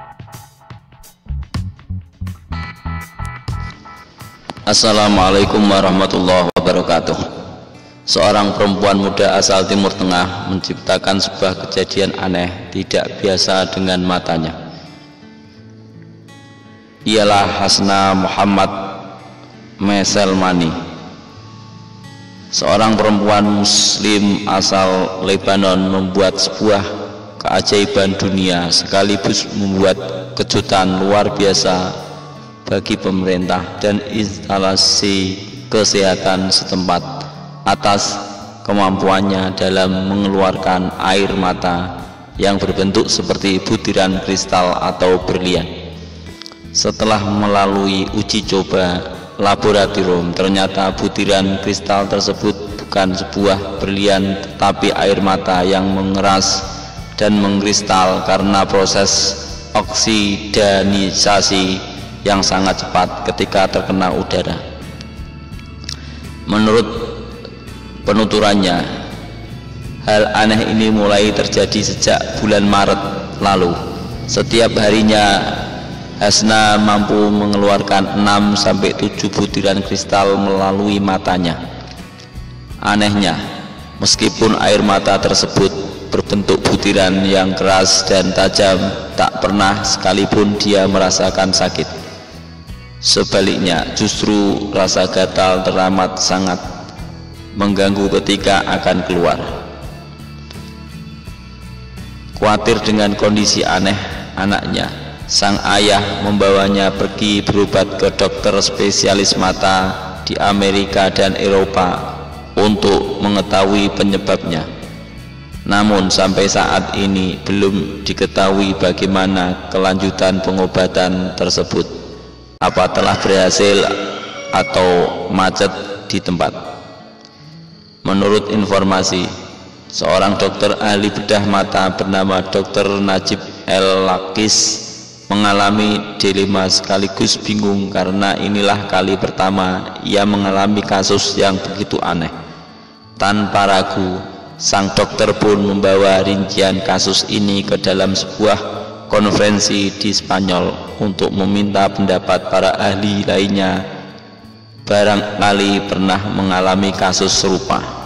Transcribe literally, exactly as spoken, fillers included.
Assalamualaikum warahmatullahi wabarakatuh. Seorang perempuan muda asal Timur Tengah menciptakan sebuah kejadian aneh tidak biasa dengan matanya. Ialah Hasna Muhammad Meselmani, seorang perempuan muslim asal Lebanon, membuat sebuah keajaiban dunia sekaligus membuat kejutan luar biasa bagi pemerintah dan instalasi kesehatan setempat atas kemampuannya dalam mengeluarkan air mata yang berbentuk seperti butiran kristal atau berlian. Setelah melalui uji coba laboratorium, ternyata butiran kristal tersebut bukan sebuah berlian tetapi air mata yang mengeras dan mengkristal karena proses oksidanisasi yang sangat cepat ketika terkena udara. Menurut penuturannya, hal aneh ini mulai terjadi sejak bulan Maret lalu. Setiap harinya Hasna mampu mengeluarkan enam sampai tujuh butiran kristal melalui matanya. Anehnya, meskipun air mata tersebut berbentuk butiran yang keras dan tajam, tak pernah sekalipun dia merasakan sakit. Sebaliknya, justru rasa gatal teramat sangat mengganggu ketika akan keluar. Khawatir dengan kondisi aneh anaknya, sang ayah membawanya pergi berobat ke dokter spesialis mata di Amerika dan Eropa untuk mengetahui penyebabnya. Namun sampai saat ini belum diketahui bagaimana kelanjutan pengobatan tersebut. Apa telah berhasil atau macet di tempat. Menurut informasi, seorang dokter ahli bedah mata bernama dokter Najib El-Lakis mengalami dilema sekaligus bingung karena inilah kali pertama ia mengalami kasus yang begitu aneh. Tanpa ragu, sang dokter pun membawa rincian kasus ini ke dalam sebuah konferensi di Spanyol untuk meminta pendapat para ahli lainnya barangkali pernah mengalami kasus serupa.